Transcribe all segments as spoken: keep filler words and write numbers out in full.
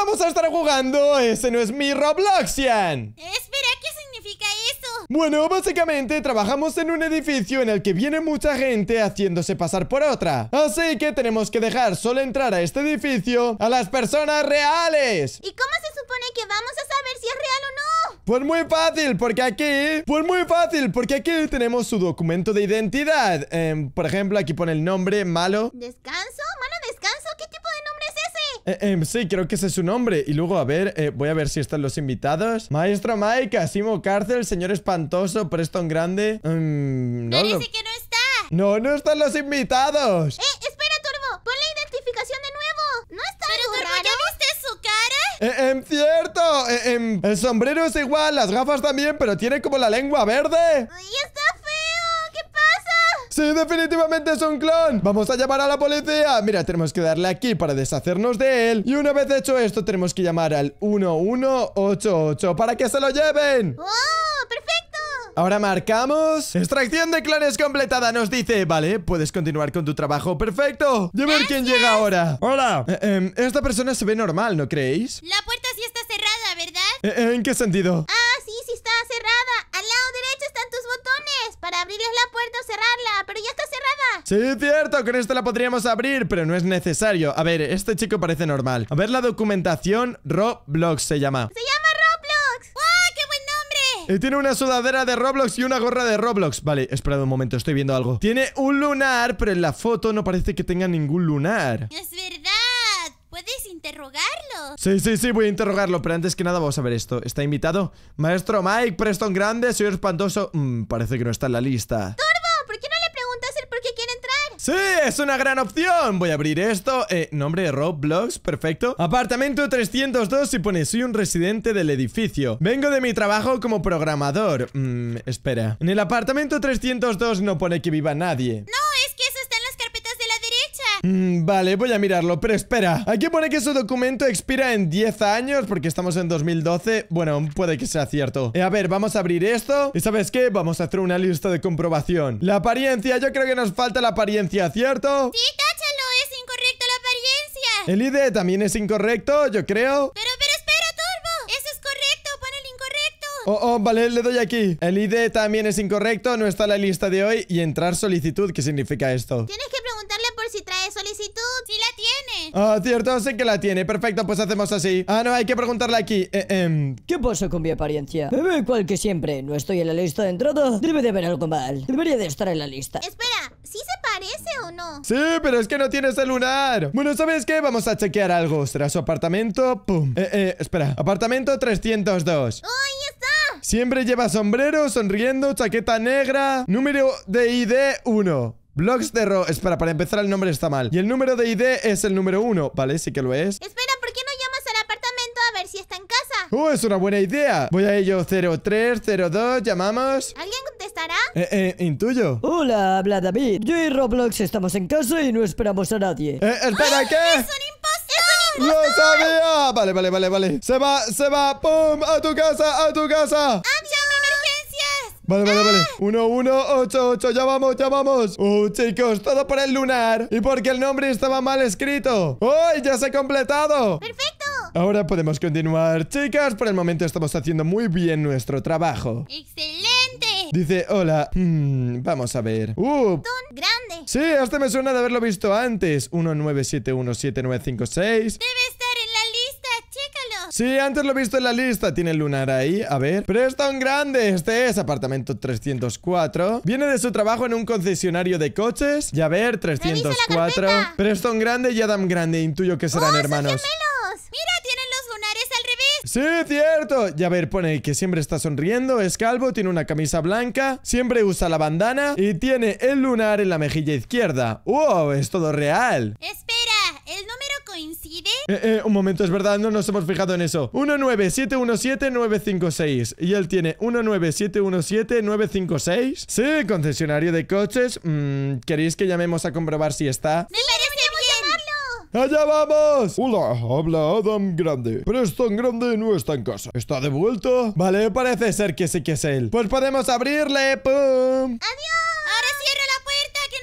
vamos a estar jugando. Ese no es mi Robloxian. Espera, ¿qué significa eso? Bueno, básicamente trabajamos en un edificio en el que viene mucha gente haciéndose pasar por otra. Así que tenemos que dejar solo entrar a este edificio a las personas reales. ¿Y cómo se supone que vamos a saber si es real o no? Pues muy fácil, porque aquí... Pues muy fácil, porque aquí tenemos su documento de identidad. Eh, por ejemplo, aquí pone el nombre, Malo. ¿Descanso? ¿Malo descanso? ¿Qué tipo de nombre es ese? Eh, eh, sí, creo que ese es su nombre. Y luego, a ver, eh, voy a ver si están los invitados. Maestro Mike, Asimo Cárcel, Señor Espantoso, Preston Grande. Mm, no, Parece lo... que no está. No, no están los invitados. Eh, espera, Turbo. Pon la identificación de nuevo. ¿No está algo Pero, Turbo, raro? ¿Ya viste su cara? Eh, em, cierto. Eh, em, el sombrero es igual, las gafas también, pero tiene como la lengua verde. ¡Ay, está feo! ¿Qué pasa? Sí, definitivamente es un clon. Vamos a llamar a la policía. Mira, tenemos que darle aquí para deshacernos de él. Y una vez hecho esto, tenemos que llamar al uno uno ocho ocho para que se lo lleven. ¡Oh, perfecto! Ahora marcamos. Extracción de clones completada, nos dice. Vale, puedes continuar con tu trabajo. Perfecto. Y a ver quién llega ahora. Hola. Eh, eh, esta persona se ve normal, ¿no creéis? La puerta sí está cerrada, ¿verdad? Eh, eh, ¿En qué sentido? Ah, sí, sí está cerrada. Al lado derecho están tus botones para abrirles la puerta o cerrarla, pero ya está cerrada. Sí, cierto, con esto la podríamos abrir, pero no es necesario. A ver, este chico parece normal. A ver la documentación. Roblox se llama. Se llama Roblox. ¡Wow, qué buen nombre! Y tiene una sudadera de Roblox y una gorra de Roblox. Vale, esperad un momento, estoy viendo algo. Tiene un lunar, pero en la foto no parece que tenga ningún lunar. Es verdad. ¿Puedes interrogarlo? Sí, sí, sí, voy a interrogarlo, pero antes que nada vamos a ver esto. ¿Está invitado? Maestro Mike, Preston Grande, Señor Espantoso. Mm, parece que no está en la lista. Turbo, ¿por qué no le preguntas el por qué quiere entrar? ¡Sí! ¡Es una gran opción! Voy a abrir esto. Eh, nombre de Roblox, perfecto. Apartamento trescientos dos y pone: soy un residente del edificio. Vengo de mi trabajo como programador. Mm, espera. En el apartamento trescientos dos no pone que viva nadie. No, es que eso está en las carpetas de la derecha. Mm, vale, voy a mirarlo, pero espera. Aquí pone que su documento expira en diez años porque estamos en dos mil doce. Bueno, puede que sea cierto. eh, A ver, vamos a abrir esto. ¿Y sabes qué? Vamos a hacer una lista de comprobación. La apariencia, yo creo que nos falta la apariencia, ¿cierto? Sí, táchalo, es incorrecta la apariencia. El I D también es incorrecto, yo creo. Pero, pero espera, Turbo. Eso es correcto, pon el incorrecto. Oh, oh, vale, le doy aquí. El I D también es incorrecto, no está en la lista de hoy. Y entrar solicitud, ¿qué significa esto? Tienes que preguntarle por si trae solicitud. Sí la tiene. Ah, cierto, sé que la tiene. Perfecto, pues hacemos así. Ah, no, hay que preguntarle aquí. Eh, em, ¿Qué pasa con mi apariencia? Me veo igual que siempre. No estoy en la lista de entrada. Debe de haber algo mal. Debería de estar en la lista. Espera, ¿sí se parece o no? Sí, pero es que no tienes el lunar. Bueno, ¿sabes qué? Vamos a chequear algo. ¿Será su apartamento? Pum. Eh, eh, espera. Apartamento trescientos dos. ¡Oh, ahí está! Siempre lleva sombrero, sonriendo, chaqueta negra. Número de I D uno. Blogs de Ro... Espera, para empezar el nombre está mal. Y el número de I D es el número uno. Vale, sí que lo es. Espera, ¿por qué no llamas al apartamento a ver si está en casa? Oh, es una buena idea. Voy a ello. Cero tres cero dos, llamamos. ¿Alguien contestará? Eh, eh, intuyo. Hola, habla David. Yo y Roblox estamos en casa y no esperamos a nadie. Eh, espera, ¿qué? ¡Es un impostor! ¡Lo sabía! Vale, vale, vale, vale. Se va, se va. ¡Pum! ¡A tu casa, a tu casa! ¡Llama emergencias! Vale, vale, vale. uno uno ocho ocho, ya vamos, ya vamos. Oh, chicos, todo por el lunar. Y porque el nombre estaba mal escrito. ¡Oh, ya se ha completado! ¡Perfecto! Ahora podemos continuar. Chicas, por el momento estamos haciendo muy bien nuestro trabajo. ¡Excelente! Dice, hola. Hmm, vamos a ver. Uh, Grande. sí, este me suena de haberlo visto antes. uno nueve siete uno siete nueve cinco seis. Debe estar en la lista, chécalo. Sí, antes lo he visto en la lista. Tiene el lunar ahí. A ver. Preston Grande. Este es apartamento trescientos cuatro. Viene de su trabajo en un concesionario de coches. Y a ver, trescientos cuatro. carpeta. Preston Grande y Adam Grande. Intuyo que serán ¡Oh, son hermanos. gemelos! Mira, tienen los lunares al revés. Sí, cierto. Y a ver, pone que siempre está sonriendo, es calvo, tiene una camisa blanca, siempre usa la bandana y tiene el lunar en la mejilla izquierda. ¡Wow! Es todo real. Espera, ¿el número coincide? Eh, eh, un momento, es verdad, no nos hemos fijado en eso. uno nueve siete uno siete nueve cinco seis. Y él tiene uno nueve siete uno siete nueve cinco seis. Sí, concesionario de coches. Mm, ¿queréis que llamemos a comprobar si está? ¡Me parece bien! ¡Allá vamos! Hola, habla Adam Grande. Preston Grande no está en casa. ¿Está de vuelta? Vale, parece ser que sí que es él. Pues podemos abrirle. ¡Pum! ¡Adiós! Ahora cierra la puerta, que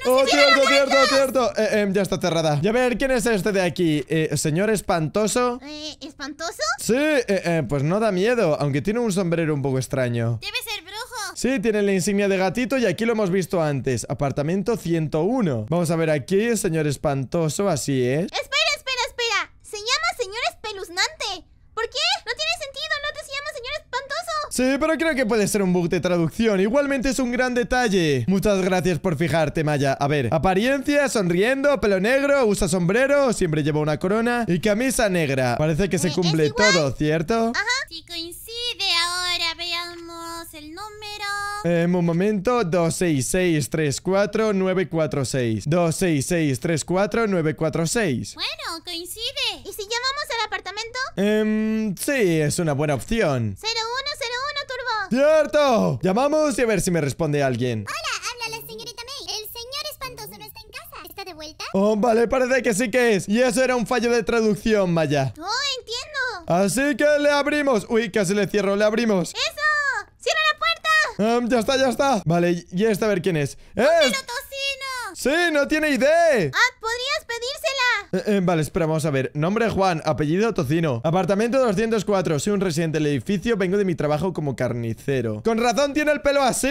Oh, cierto, cierto, cierto. Eh, eh, ya está cerrada. Y a ver, ¿quién es este de aquí? Eh, ¿Señor espantoso? Eh, ¿espantoso? Sí, eh, eh, pues no da miedo, aunque tiene un sombrero un poco extraño. Debe ser brujo. Sí, tiene la insignia de gatito y aquí lo hemos visto antes. Apartamento ciento uno. Vamos a ver aquí, señor espantoso, así es. Espera, espera, espera. Se llama señor espeluznante. ¿Por qué? No tiene sentido, ¿no te se llama señor espantoso? Sí, pero creo que puede ser un bug de traducción. Igualmente es un gran detalle. Muchas gracias por fijarte, Maya. A ver, apariencia, sonriendo, pelo negro, usa sombrero, siempre lleva una corona y camisa negra. Parece que se Eh, cumple ¿es igual? todo, ¿cierto? Ajá. Si coincide, ahora veamos el número. Eh, un momento, dos seis seis tres cuatro nueve cuatro seis. dos seis seis tres cuatro nueve cuatro seis. Bueno, coincide. ¿Y si llamamos al apartamento? Em, sí, es una buena opción. cero uno cero uno, Turbo. ¡Cierto! Llamamos y a ver si me responde alguien. Hola, habla la señorita May. El señor espantoso no está en casa. ¿Está de vuelta? Oh, vale, parece que sí que es. Y eso era un fallo de traducción, Maya. Oh, entiendo. Así que le abrimos. Uy, casi le cierro, le abrimos. ¡Eso! ¡Cierra la puerta! Um, ya está, ya está. Vale, y este a ver quién es. ¡Es! ¡Pero tocino! ¡Sí, no tiene idea! Ah, ¿podrías pedírsela? Eh, eh, vale, espera, vamos a ver. Nombre Juan, apellido Tocino. Apartamento doscientos cuatro. Soy un residente del edificio. Vengo de mi trabajo como carnicero. Con razón tiene el pelo así.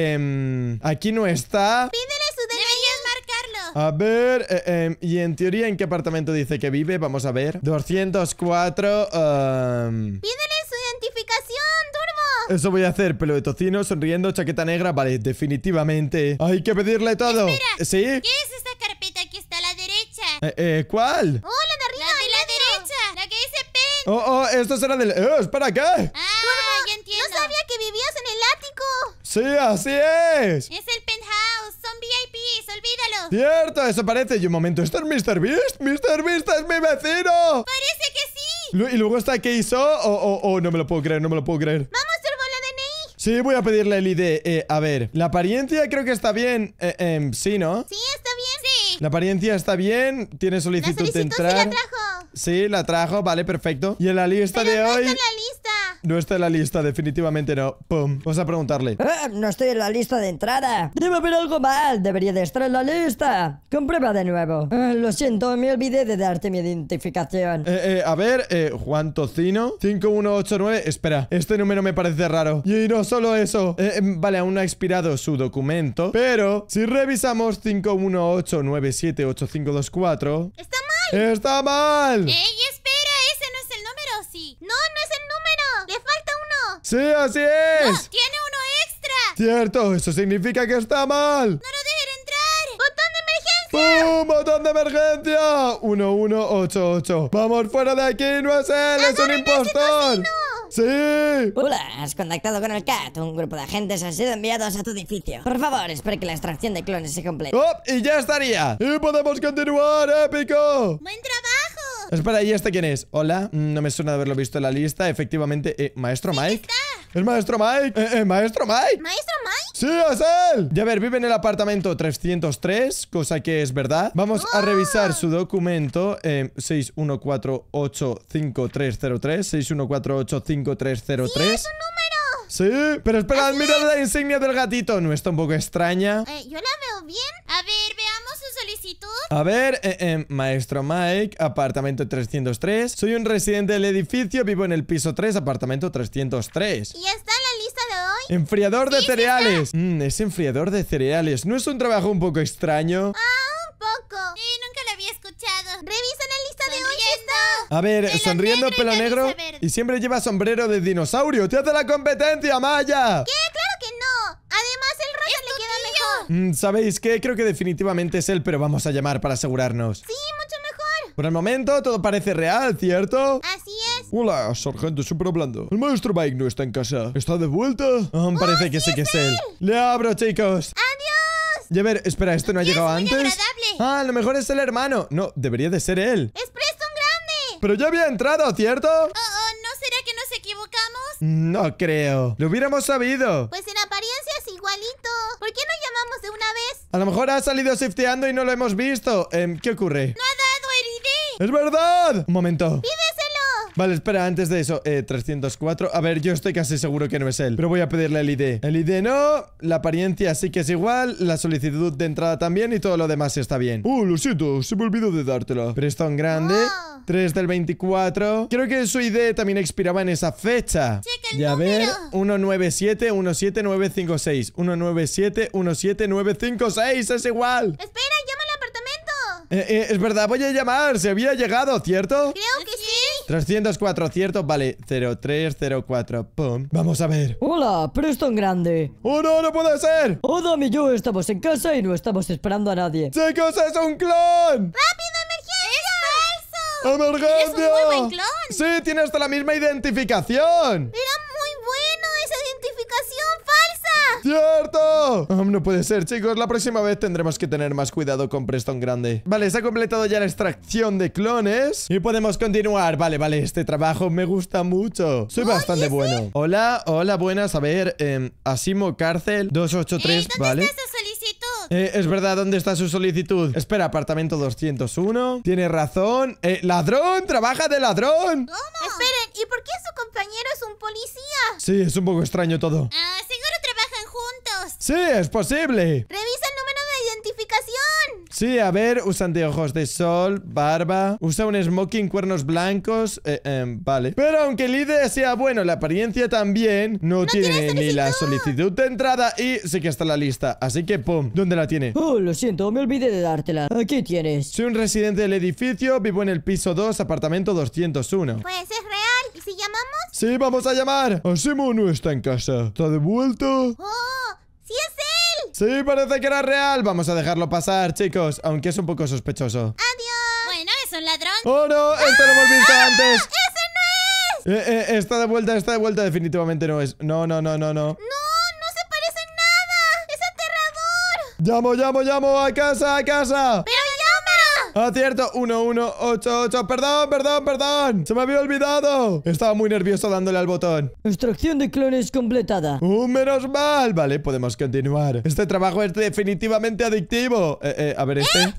Eh, aquí no está. Pídele su D N I. Deberías marcarlo. A ver, eh, eh, y en teoría, ¿en qué apartamento dice que vive? Vamos a ver. doscientos cuatro. um, Pídele su identificación, Turbo. Eso voy a hacer. Pelo de tocino, sonriendo, chaqueta negra. Vale, definitivamente. Hay que pedirle todo. Espera. ¿Sí? ¿Qué es esta carpeta que está a la derecha? Eh, eh, ¿cuál? Oh, la de arriba. La de la derecha. La que dice P. Oh, oh, esto será del... Eh, ¿espera qué? Ah, ya entiendo. No sabía que vivías en el ático. Sí, así es. Es el penthouse. Son V I Ps. Olvídalo. Cierto, eso parece. Y un momento, ¿esto es míster Beast? ¡míster Beast es mi vecino! Parece que sí. Lu- Y luego está Keiso. Oh, oh, oh, no me lo puedo creer, no me lo puedo creer. Vamos, Turbo, la D N I. Sí, voy a pedirle el I D. Eh, a ver, la apariencia creo que está bien. Eh, em, sí, ¿no? Sí, está bien. Sí. La apariencia está bien. Tiene La solicitud, solicitud de sí entrar. la trajo. Sí, la trajo, vale, perfecto. Y en la lista Pero de no hoy... está en la lista. No está en la lista, definitivamente no. Pum, vamos a preguntarle. Eh, no estoy en la lista de entrada. Debe haber algo mal. Debería de estar en la lista. Comprueba de nuevo. Eh, lo siento, me olvidé de darte mi identificación. Eh, eh, a ver, eh, Juan Tocino cinco uno ocho nueve. Espera, este número me parece raro. Y no solo eso. Eh, eh, vale, aún no ha expirado su documento. Pero si revisamos cinco uno ocho nueve siete ocho cinco dos cuatro. Está mal. ¡Está mal! ¡Ey, espera! Ese no es el número, sí. No, no es el número. Le falta uno. ¡Sí, así es! No, tiene uno extra. Cierto, eso significa que está mal. No lo dejen entrar. ¡Botón de emergencia! ¡Pum! ¡Botón de emergencia! uno uno ocho ocho. ¡Vamos fuera de aquí! ¡No es él! ¡Es un impostor! ¡Sí! Hola, has contactado con el C A T. Un grupo de agentes han sido enviados a tu edificio. Por favor, espere que la extracción de clones se complete. ¡Oh! ¡Y ya estaría! ¡Y podemos continuar! ¡Épico! ¡Buen trabajo! Espera, ¿y este quién es? Hola, mm, no me suena de haberlo visto en la lista. Efectivamente, eh, ¿Maestro Mike? está. ¿Es Maestro Mike? Eh, eh, ¿Maestro Mike? ¿Maestro Mike? ¡Sí, es él! Y a ver, vive en el apartamento trescientos tres, cosa que es verdad. Vamos a revisar su documento. Eh, seis uno cuatro ocho cinco tres cero tres. seis uno cuatro ocho cinco tres cero tres. ¡Es un número! Sí, pero esperad, mira la insignia del gatito. ¿No está un poco extraña? Eh, yo la veo bien. A ver, veamos su solicitud. A ver, eh, eh, Maestro Mike, apartamento trescientos tres. Soy un residente del edificio, vivo en el piso tres, apartamento trescientos tres. ¿Y está en la lista de hoy? Enfriador de Sí, sí cereales. Mm, es enfriador de cereales. ¿No es un trabajo un poco extraño? Ah, un poco. Sí, nunca la había escuchado. Revisa la lista de hoy, está. A ver, Pelo sonriendo, negro y pelo camisa negro. verde. Y siempre lleva sombrero de dinosaurio. ¡Te hace la competencia, Maya! ¿Qué? Claro que no. Además, el rosa le queda mejor. Mm, ¿Sabéis qué? Creo que definitivamente es él, pero vamos a llamar para asegurarnos. Sí, mucho mejor. Por el momento, todo parece real, ¿cierto? Así es. Hola, sargento, siempre hablando. El maestro Mike no está en casa. ¿Está de vuelta? Ah, parece que sí que es él. Le abro, chicos. ¡Adiós! Y a ver, espera, ¿esto no ha Es llegado muy antes? agradable. Ah, a lo mejor es el hermano. No, debería de ser él. ¡Es Preston Grande! Pero ya había entrado, ¿cierto? Oh, oh, ¿no será que nos equivocamos? No creo. Lo hubiéramos sabido. Pues en apariencia es igualito. ¿Por qué no llamamos de una vez? A lo mejor ha salido shifteando y no lo hemos visto. Em, ¿Qué ocurre? No ha dado el I D. ¡Es verdad! Un momento. ¡Pídeselo! Vale, espera, antes de eso, eh, trescientos cuatro. A ver, yo estoy casi seguro que no es él, pero voy a pedirle el I D. El I D no, la apariencia sí que es igual, la solicitud de entrada también y todo lo demás está bien. Oh, lo siento, se me olvidó de dártela. Preston grande, Oh. tres del veinticuatro. Creo que su I D también expiraba en esa fecha. Checa el Y a ver, número. uno nueve siete uno siete nueve cinco seis. uno nueve siete uno siete nueve cinco seis, es igual. Espera, llama al apartamento. Eh, eh, es verdad, voy a llamar, se había llegado, ¿cierto? Creo que sí. trescientos cuatro, ¿cierto? Vale, cero tres cero cuatro, pum. Vamos a ver. Hola, Preston grande. ¡Oh, no, no puede ser! Adam y yo estamos en casa y no estamos esperando a nadie. ¡Chicos, es un clon! ¡Rápido, emergencia! ¡Es falso! ¡Emergencia! ¡Es un muy buen clon! Sí, tiene hasta la misma identificación. Era muy bueno esa identificación falsa. ¡Cierto! Oh, no puede ser, chicos. La próxima vez tendremos que tener más cuidado con Preston grande. Vale, se ha completado ya la extracción de clones y podemos continuar. Vale, vale, este trabajo me gusta mucho. Soy bastante bueno. Hola, hola, buenas. A ver, eh, Asimo Cárcel dos ocho tres, Eh, ¿Dónde vale. está su solicitud? Eh, es verdad, ¿dónde está su solicitud? Espera, apartamento doscientos uno. Tiene razón. Eh, ¡ladrón! ¡Trabaja de ladrón! Esperen, ¿y por qué su compañero es un policía? Sí, es un poco extraño todo. Ah, seguro trabajan juntos. Sí, es posible. Revisa el número de identificación. Sí, a ver, usa anteojos de sol, barba, usa un smoking, cuernos blancos, eh, em, vale. Pero aunque el I D sea bueno, la apariencia también, no, tiene, tiene ni la solicitud. solicitud de entrada y sí que está en la lista. Así que, pum, ¿dónde la tiene? Oh, lo siento, me olvidé de dártela. Aquí tienes. Soy un residente del edificio, vivo en el piso dos, apartamento doscientos uno. Pues es real. ¿Y si llamamos? Sí, vamos a llamar. Asimo no está en casa. ¿Está de vuelta? ¡Oh! ¡Sí es él! Sí, parece que era real. Vamos a dejarlo pasar, chicos, aunque es un poco sospechoso. ¡Adiós! Bueno, es un ladrón. ¡Oh, no! ¡Esto lo hemos visto antes! ¡Ese no es! Eh, eh, está de vuelta, está de vuelta, definitivamente no es. No, no, no, no, no. ¡No! ¡No se parece en nada! ¡Es aterrador! Llamo, llamo, llamo, a casa, a casa. ¡Pero llama! Ah, cierto, uno uno ocho ocho. Perdón, perdón, perdón. Se me había olvidado. Estaba muy nervioso dándole al botón. Extracción de clones completada. Uh, menos mal. Vale, podemos continuar. Este trabajo es definitivamente adictivo. Eh, eh, a ver este. ¿Otra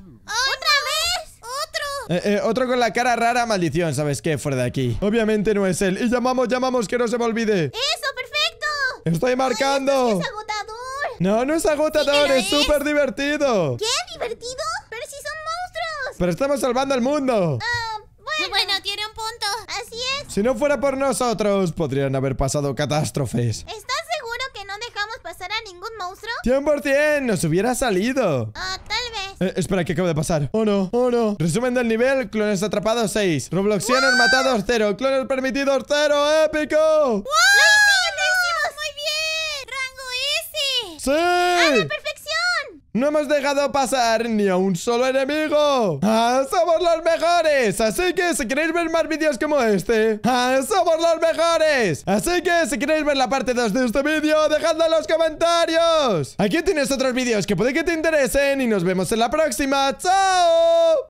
vez? ¡Otro! Eh, eh, otro con la cara rara, maldición. ¿Sabes qué? Fuera de aquí. Obviamente no es él. Y llamamos, llamamos, que no se me olvide. ¡Eso, perfecto! Estoy marcando. ¡Es agotador! No, no es agotador, Sí que lo es es. súper divertido. ¿Qué? ¿Divertido? ¡Pero si son monstruos! Pero estamos salvando al mundo. Ah, bueno. Bueno, tiene un punto. Así es. Si no fuera por nosotros, podrían haber pasado catástrofes. ¿Estás seguro que no dejamos pasar a ningún monstruo? cien por cien, nos hubiera salido. Ah, tal vez. Eh, espera, ¿qué acaba de pasar? Oh no, oh no. Resumen del nivel, clones atrapados seis. Robloxianos matados cero. Clones permitidos cero. ¡Épico! ¡Lo hicimos! ¡Lo hicimos! ¡Muy bien! ¡Rango S! ¡A la ¡Sí! perfección! No hemos dejado pasar ni a un solo enemigo. ¡Ah, somos los mejores! Así que si queréis ver más vídeos como este, ¡ah, somos los mejores! Así que si queréis ver la parte dos de este vídeo, dejadlo en los comentarios. Aquí tienes otros vídeos que puede que te interesen y nos vemos en la próxima. ¡Chao!